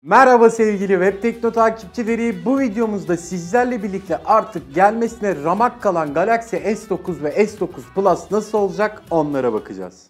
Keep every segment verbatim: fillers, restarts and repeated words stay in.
Merhaba sevgili Web Tekno takipçileri. Bu videomuzda sizlerle birlikte artık gelmesine ramak kalan Galaxy S dokuz ve S dokuz Plus nasıl olacak onlara bakacağız.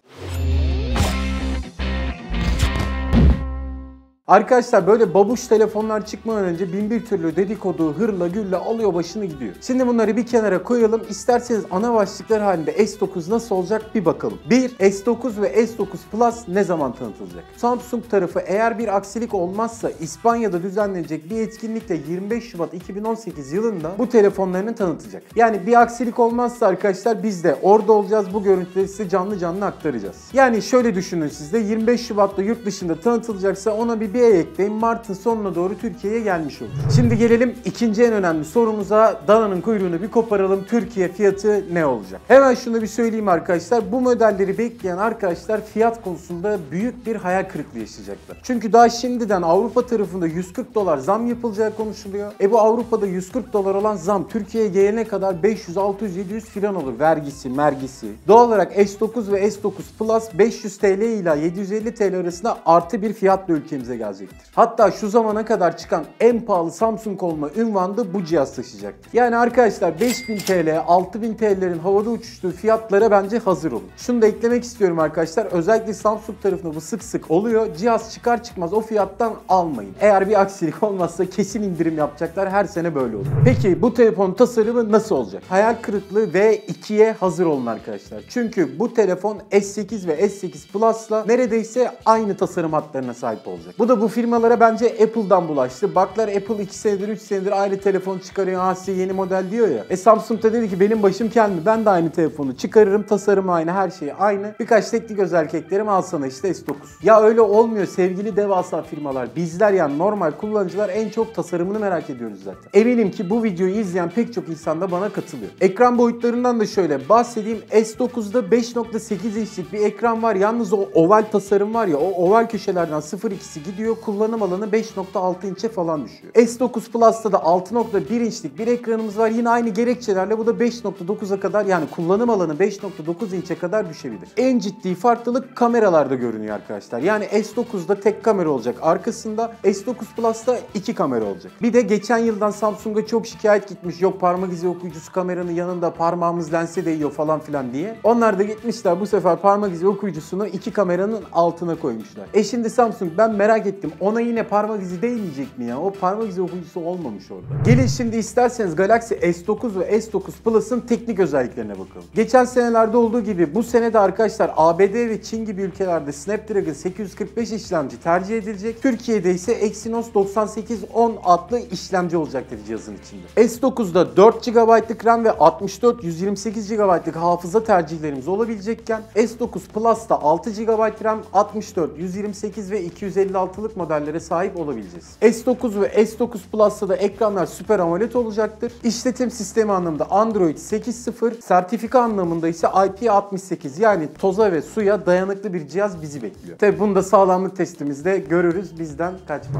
Arkadaşlar böyle babuş telefonlar çıkmadan önce bin bir türlü dedikodu, hırla gülle alıyor başını gidiyor. Şimdi bunları bir kenara koyalım. İsterseniz ana başlıklar halinde S dokuz nasıl olacak bir bakalım. bir S dokuz ve S dokuz Plus ne zaman tanıtılacak? Samsung tarafı eğer bir aksilik olmazsa İspanya'da düzenlenecek bir etkinlikle yirmi beş Şubat iki bin on sekiz yılında bu telefonlarını tanıtacak. Yani bir aksilik olmazsa arkadaşlar biz de orada olacağız. Bu görüntüleri size canlı canlı aktaracağız. Yani şöyle düşünün siz de yirmi beş Şubat'ta yurt dışında tanıtılacaksa ona bir bir ay ekleyin. Mart'ın sonuna doğru Türkiye'ye gelmiş olur. Şimdi gelelim ikinci en önemli sorumuza. Dananın kuyruğunu bir koparalım. Türkiye fiyatı ne olacak? Hemen şunu bir söyleyeyim arkadaşlar. Bu modelleri bekleyen arkadaşlar fiyat konusunda büyük bir hayal kırıklığı yaşayacaklar. Çünkü daha şimdiden Avrupa tarafında yüz kırk dolar zam yapılacağı konuşuluyor. E bu Avrupa'da yüz kırk dolar olan zam Türkiye'ye gelene kadar beş yüz, altı yüz, yedi yüz filan olur. Vergisi, mergisi. Doğal olarak S dokuz ve S dokuz Plus beş yüz TL ile yedi yüz elli TL arasında artı bir fiyatla ülkemize gelecektir. Hatta şu zamana kadar çıkan en pahalı Samsung olma ünvanı da bu cihaz taşıyacaktır. Yani arkadaşlar beş bin TL, altı bin TL'lerin havada uçuştuğu fiyatlara bence hazır olun. Şunu da eklemek istiyorum arkadaşlar. Özellikle Samsung tarafında bu sık sık oluyor. Cihaz çıkar çıkmaz o fiyattan almayın. Eğer bir aksilik olmazsa kesin indirim yapacaklar. Her sene böyle olur. Peki bu telefon tasarımı nasıl olacak? Hayal kırıklığı V ikiye hazır olun arkadaşlar. Çünkü bu telefon S sekiz ve S sekiz Plus'la neredeyse aynı tasarım hatlarına sahip olacak. Bu da bu firmalara bence Apple'dan bulaştı. Baklar Apple iki senedir üç senedir aynı telefon çıkarıyor. Ha size yeni model diyor ya. E Samsung da dedi ki benim başım kel mi? Ben de aynı telefonu çıkarırım. Tasarım aynı, her şey aynı. Birkaç teknik özellik eklerim, al sana işte S dokuz. Ya öyle olmuyor sevgili devasa firmalar. Bizler yani normal kullanıcılar en çok tasarımını merak ediyoruz zaten. Eminim ki bu videoyu izleyen pek çok insan da bana katılıyor. Ekran boyutlarından da şöyle bahsedeyim. S dokuzda beş nokta sekiz inçlik bir ekran var. Yalnız o oval tasarım var ya, o oval köşelerden sıfır nokta ikisi gidiyor. Kullanım alanı beş nokta altı inçe falan düşüyor. S dokuz Plus'ta da altı nokta bir inçlik bir ekranımız var. Yine aynı gerekçelerle bu da beş nokta dokuza kadar, yani kullanım alanı beş nokta dokuz inçe kadar düşebilir. En ciddi farklılık kameralarda görünüyor arkadaşlar. Yani S dokuzda tek kamera olacak arkasında. S dokuz Plus'ta iki kamera olacak. Bir de geçen yıldan Samsung'a çok şikayet gitmiş. Yok parmak izi okuyucusu kameranın yanında parmağımız lense değiyor falan filan diye. Onlar da gitmişler bu sefer parmak izi okuyucusunu iki kameranın altına koymuşlar. E şimdi Samsung, ben merak ettim. Ona yine parmak izi değmeyecek mi ya? O parmak izi okuyucusu olmamış orada. Gelin şimdi isterseniz Galaxy S dokuz ve S dokuz Plus'ın teknik özelliklerine bakalım. Geçen senelerde olduğu gibi bu sene de arkadaşlar A B D ve Çin gibi ülkelerde Snapdragon sekiz yüz kırk beş işlemci tercih edilecek. Türkiye'de ise Exynos doksan sekiz on adlı işlemci olacaktır cihazın içinde. S dokuzda dört gigabaytlık RAM ve altmış dört yüz yirmi sekiz gigabaytlık hafıza tercihlerimiz olabilecekken S dokuz Plus'ta altı gigabayt RAM, altmış dört, yüz yirmi sekiz ve iki yüz elli altılık modellere sahip olabileceğiz. S dokuz ve S dokuz Plus'ta da ekranlar Super AMOLED olacaktır. İşletim sistemi anlamında Android sekiz nokta sıfır, sertifika anlamında ise I P altmış sekiz, yani toza ve suya dayanıklı bir cihaz bizi bekliyor. Tabi bunu da sağlamlık testimizde görürüz, bizden kaçmaz.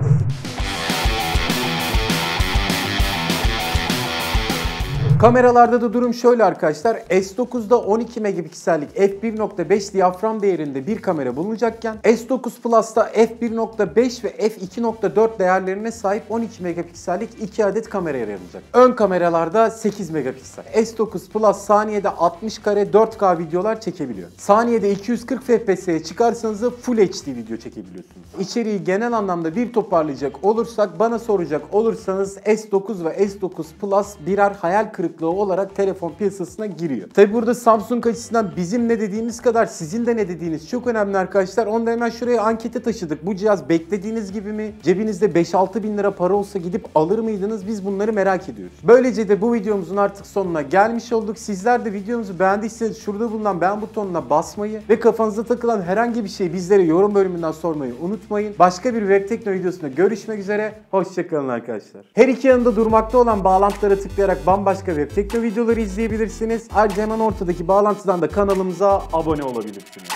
Kameralarda da durum şöyle arkadaşlar. S dokuzda on iki megapiksellik f bir nokta beş diyafram değerinde bir kamera bulunacakken S dokuz Plus'ta f bir nokta beş ve f iki nokta dört değerlerine sahip on iki megapiksellik iki adet kamera yer alacak. Ön kameralarda sekiz megapiksel. S dokuz Plus saniyede altmış kare dört K videolar çekebiliyor. Saniyede iki yüz kırk F P S'ye çıkarsanız da Full H D video çekebiliyorsunuz. İçeriği genel anlamda bir toparlayacak olursak, bana soracak olursanız S dokuz ve S dokuz Plus birer hayal kırıklığı olarak telefon piyasasına giriyor. Tabi burada Samsung açısından bizim ne dediğimiz kadar sizin de ne dediğiniz çok önemli arkadaşlar. Onu da hemen şuraya ankete taşıdık. Bu cihaz beklediğiniz gibi mi? Cebinizde beş altı bin lira para olsa gidip alır mıydınız? Biz bunları merak ediyoruz. Böylece de bu videomuzun artık sonuna gelmiş olduk. Sizler de videomuzu beğendiyseniz şurada bulunan beğen butonuna basmayı ve kafanıza takılan herhangi bir şeyi bizlere yorum bölümünden sormayı unutmayın. Başka bir Web Tekno videosunda görüşmek üzere. Hoşçakalın arkadaşlar. Her iki yanında durmakta olan bağlantılara tıklayarak bambaşka Web Tekno videoları izleyebilirsiniz. Ayrıca hemen ortadaki bağlantıdan da kanalımıza abone olabilirsiniz.